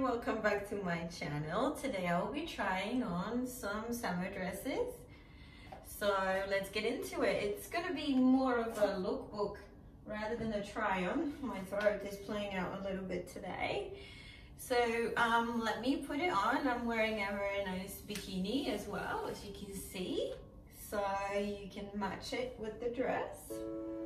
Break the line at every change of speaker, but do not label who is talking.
welcome back to my channel. Today I'll be trying on some summer dresses. So let's get into it. It's gonna be more of a lookbook rather than a try on. My throat is playing out a little bit today. So let me put it on. I'm wearing a very nice bikini as well, as you can see. So you can match it with the dress.